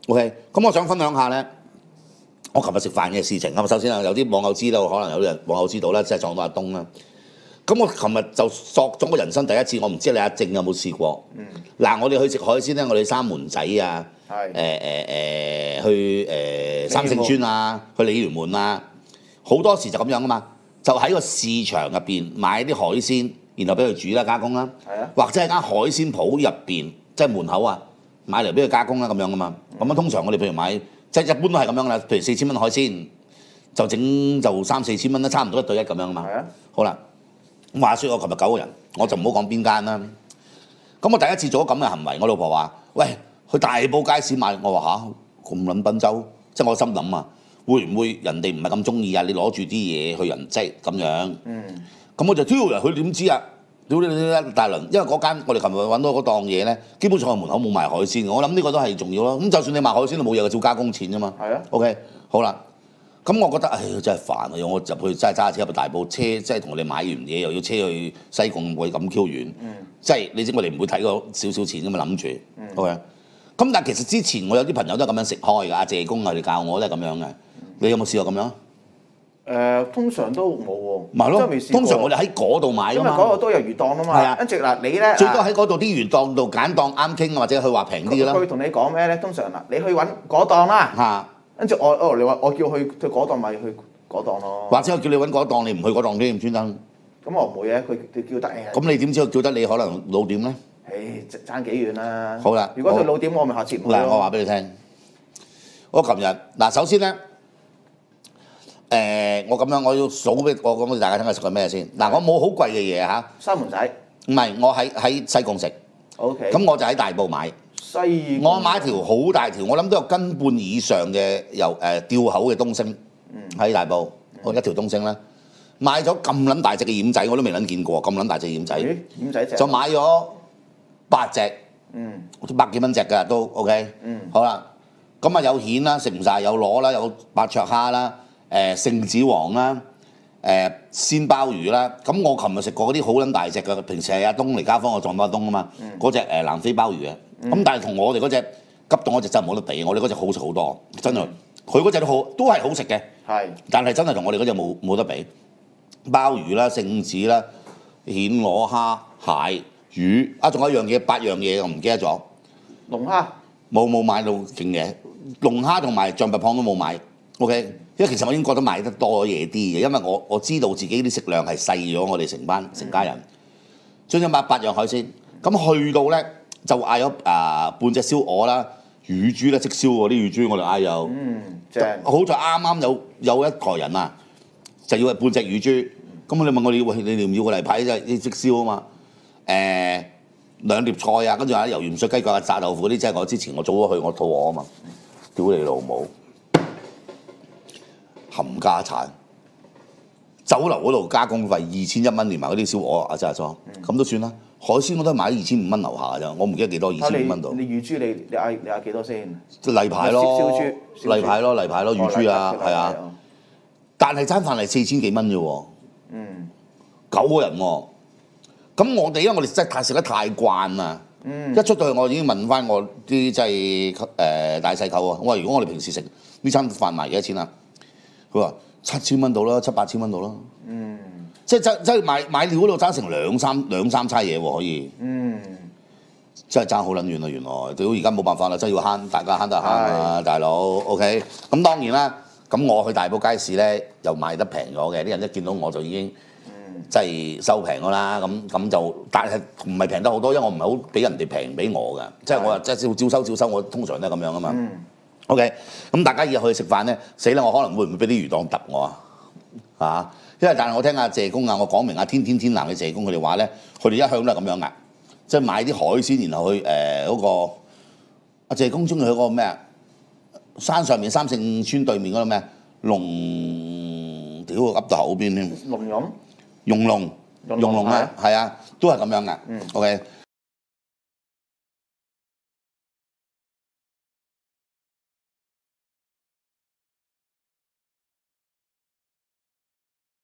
OK， 咁我想分享下咧，我琴日食飯嘅事情。咁首先有啲網友知道，可能有啲網友知道啦，即係撞到阿東啦。咁我琴日就索咗我人生第一次，我唔知你阿正有冇試過。嗱，我哋去食海鮮咧，我哋三門仔啊，去三聖村啊，去鯉魚門啊，好多時就咁樣噶嘛，就喺個市場入邊買啲海鮮，然後俾佢煮啦加工啦，或者係間海鮮鋪入邊，即係門口啊買嚟俾佢加工啦咁樣噶嘛。咁啊通常我哋譬如買，即係一般都係咁樣啦，譬如4000蚊海鮮，就整就3、4千蚊啦，差唔多1對1咁樣啊嘛。好啦。咁話説我琴日9個人，我就唔好講邊間啦。咁我第一次做咗咁嘅行為，我老婆話：喂，去大埔街市買。我話嚇，咁撚賓州，即係我心諗啊，會唔會人哋唔係咁中意啊？你攞住啲嘢去人質咁樣。咁我就挑人，佢點知啊？屌你大輪，因為嗰間我哋琴日揾到嗰檔嘢咧，基本上喺門口冇賣海鮮。我諗呢個都係重要咯。咁就算你賣海鮮都冇嘢，照加工錢啫嘛。OK， 好啦。咁我覺得，真係煩啊！我入去真係揸車入去大埔車，即係同我哋買完嘢又要車去西貢，會咁 Q 遠。即係你知我哋唔會睇嗰少少錢㗎嘛，諗住。OK。咁但係其實之前我有啲朋友都係咁樣食開㗎，阿謝公啊，你教我都係咁樣嘅。你有冇試過咁樣？ 通常都冇喎。 咪咯，通常我哋喺嗰度買啊嘛。 因為嗰度都有魚檔啊嘛。係啊。跟住嗱，你咧最多喺嗰度啲魚檔度揀檔啱傾，或者佢話平啲㗎啦。 佢同你講咩咧？通常嗱，你去揾嗰檔啦。跟住你話我叫佢去嗰檔咪去嗰檔咯。或者我叫你揾嗰檔，你唔去嗰檔添，專登。 咁我唔會嘅，佢叫得咁你點知佢叫得你可能老點咧？ 爭幾遠啦。 好啦， 如果佢老點，我咪下次唔去咯。 嗱，我話俾你聽，我琴日嗱，首先咧，我咁樣我要數俾我講俾大家聽，我食過咩先。嗱，我冇好貴嘅嘢嚇。 三門仔。 唔係，我喺西貢食。 OK。 咁我就喺大埔買。我買條好大條，我諗都有斤半以上嘅吊口嘅東星喺大埔，我一條東星啦，買咗咁撚大隻嘅奄仔，我都未撚見過咁撚大隻奄仔。 奄仔隻。 就買咗8隻，100幾蚊隻㗎都 OK。好啦，咁啊有蜆啦，食唔晒，有螺啦，有白灼蝦啦，聖子王啦，鮮鮑魚啦。咁我琴日食過嗰啲好撚大隻㗎，平時係阿東嚟家訪我撞到阿東啊嘛，嗰隻南非鮑魚嘅。咁但係同我哋嗰隻急凍嗰隻真係冇得比，我哋嗰隻好食好多，真係。佢嗰隻都係好食嘅，但係真係同我哋嗰隻冇得比。鮑魚啦、聖子啦、蜆螺蝦、蟹、魚仲有一樣嘢，8樣嘢我唔記得咗。 龍蝦冇買到勁嘅，龍蝦同埋象拔蚌都冇買。OK， 因為其實我已經覺得買得多嘢啲嘅，因為我知道自己啲食量係細咗，我哋成家人。將咗買8樣海鮮，咁去到咧。就嗌咗半隻燒鵝啦，乳豬咧即燒喎，啲乳豬我哋嗌有，正。好在啱有一個人啊，就要半隻乳豬。咁你問我你唔要個例牌即即燒啊嘛？2碟菜啊，跟住有油鹽水雞腳啊、炸豆腐嗰啲，即係我之前我早咗去，我肚餓啊嘛。屌你老母，冚家產！酒樓嗰度加工費2100蚊，連埋嗰啲燒鵝啊、炸裝，咁都算啦。海鮮我都係買2500蚊樓下㗎，我唔記得幾多2500蚊度。 你乳豬你嗌幾多先？ 例牌咯，例牌咯，乳豬啊，係啊。但係餐飯係4000幾蚊啫喎。9個人喎。咁我哋因為我哋真係食得太慣啦。一出到去我已經問翻我啲即係大細舅啊，我話如果我哋平時食呢餐飯賣幾多錢啊？佢話7000蚊到啦，7、8000蚊到啦。即係買料嗰度爭成兩三餐嘢喎，可以。真係爭好撚遠啦，原來。到而家冇辦法啦，真係要慳，大家慳得慳啊，大佬。OK。咁當然啦，咁我去大埔街市咧又賣得平咗嘅，啲人一見到我就已經即係收平咗啦。咁就，但係唔係平得好多，因為我唔係好俾人哋平俾我㗎。即係我話即係照收，我通常都係咁樣啊嘛。OK。咁大家以後去食飯咧，死啦！我可能會唔會俾啲魚檔揼我啊？因為但係我聽阿謝公啊，我講明阿天藍嘅謝公佢哋話咧，佢哋一向都係咁樣㗎，即係買啲海鮮，然後去嗰個阿謝公中意去嗰個咩啊？山上面三聖村對面嗰個咩龍，屌噏到口邊添。 龍湧。 用龍啊，係啊，都係咁樣㗎。OK，